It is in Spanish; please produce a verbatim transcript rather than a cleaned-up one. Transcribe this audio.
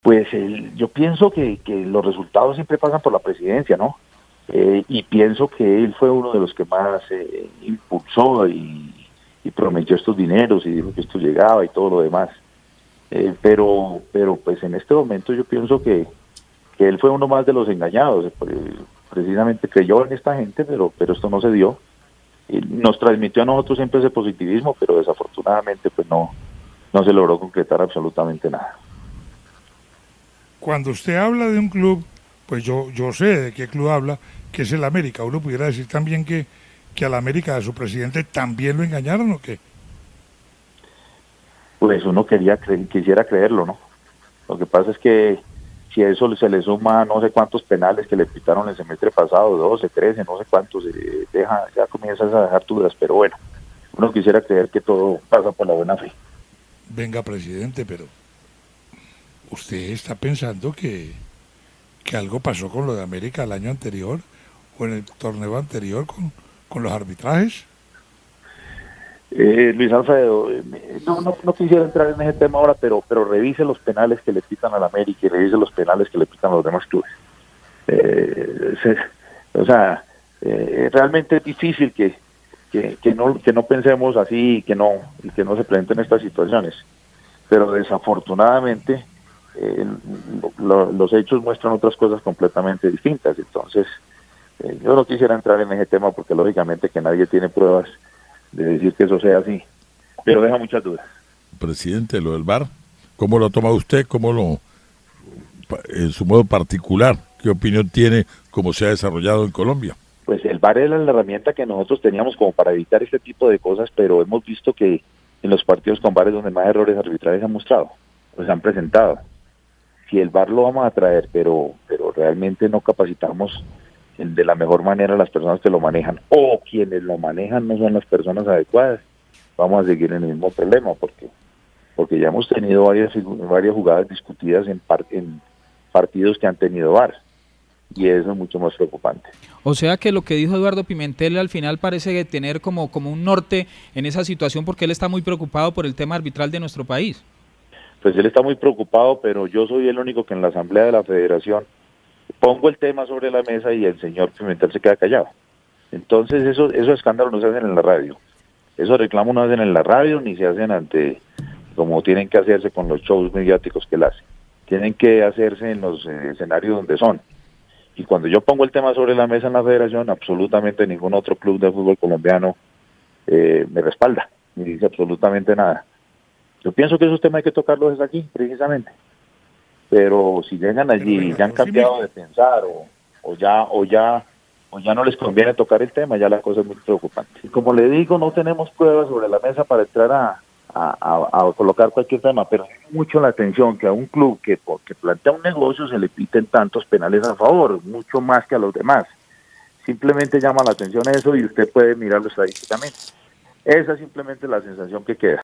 Pues el, yo pienso que, que los resultados siempre pasan por la presidencia, ¿no? Eh, y pienso que él fue uno de los que más eh, impulsó y, y prometió estos dineros y dijo que esto llegaba y todo lo demás. Eh, pero, pero pues en este momento yo pienso que, que él fue uno más de los engañados. Precisamente creyó en esta gente, pero, pero esto no se dio. Y nos transmitió a nosotros siempre ese positivismo, pero desafortunadamente pues no, no se logró concretar absolutamente nada. Cuando usted habla de un club, pues yo, yo sé de qué club habla, que es el América. Uno pudiera decir también que, que al América, a su presidente, también lo engañaron, ¿o qué? Pues uno quería cre- quisiera creerlo, ¿no? Lo que pasa es que si a eso se le suma no sé cuántos penales que le pitaron el semestre pasado, doce, trece, no sé cuántos, eh, deja, ya comienzas a dejar dudas, pero bueno, uno quisiera creer que todo pasa por la buena fe. Venga, presidente, pero ¿usted está pensando que, que algo pasó con lo de América el año anterior o en el torneo anterior con, con los arbitrajes? Eh, Luis Alfredo, eh, no, no, no quisiera entrar en ese tema ahora, pero, pero revise los penales que le pitan al América y revise los penales que le pitan a los demás clubes. Eh, se, o sea, eh, realmente es difícil que, que, que, no, que no pensemos así y que no, y que no se presenten estas situaciones. Pero desafortunadamente eh, lo, los hechos muestran otras cosas completamente distintas. Entonces, eh, yo no quisiera entrar en ese tema porque lógicamente que nadie tiene pruebas de decir que eso sea así, pero deja muchas dudas. Presidente, lo del V A R, ¿cómo lo toma usted? ¿Cómo lo, en su modo particular, qué opinión tiene cómo se ha desarrollado en Colombia? Pues el V A R era la herramienta que nosotros teníamos como para evitar este tipo de cosas, pero hemos visto que en los partidos con V A R es donde más errores arbitrales se han mostrado, pues se han presentado. Si el V A R lo vamos a traer, pero, pero realmente no capacitamos de la mejor manera a las personas que lo manejan, o quienes lo manejan no son las personas adecuadas, vamos a seguir en el mismo problema, porque porque ya hemos tenido varias varias jugadas discutidas en, par, en partidos que han tenido V A R, y eso es mucho más preocupante. O sea que lo que dijo Eduardo Pimentel al final parece tener como, como un norte en esa situación, porque él está muy preocupado por el tema arbitral de nuestro país. Pues él está muy preocupado, pero yo soy el único que en la Asamblea de la Federación pongo el tema sobre la mesa y el señor Pimentel se queda callado. Entonces eso, esos escándalos no se hacen en la radio, esos reclamos no se hacen en la radio ni se hacen ante, como tienen que hacerse con los shows mediáticos que él hace, tienen que hacerse en los eh, escenarios donde son. Y cuando yo pongo el tema sobre la mesa en la federación, absolutamente ningún otro club de fútbol colombiano eh, me respalda, ni dice absolutamente nada. Yo pienso que esos temas hay que tocarlos desde aquí, precisamente. Pero si llegan allí y ya han cambiado de pensar o, o ya o ya o ya no les conviene tocar el tema, ya la cosa es muy preocupante. Y como le digo, no tenemos pruebas sobre la mesa para entrar a, a, a, a colocar cualquier tema, pero llama mucho la atención que a un club que, que plantea un negocio se le piten tantos penales a favor, mucho más que a los demás. Simplemente llama la atención eso y usted puede mirarlo estadísticamente. Esa es simplemente la sensación que queda.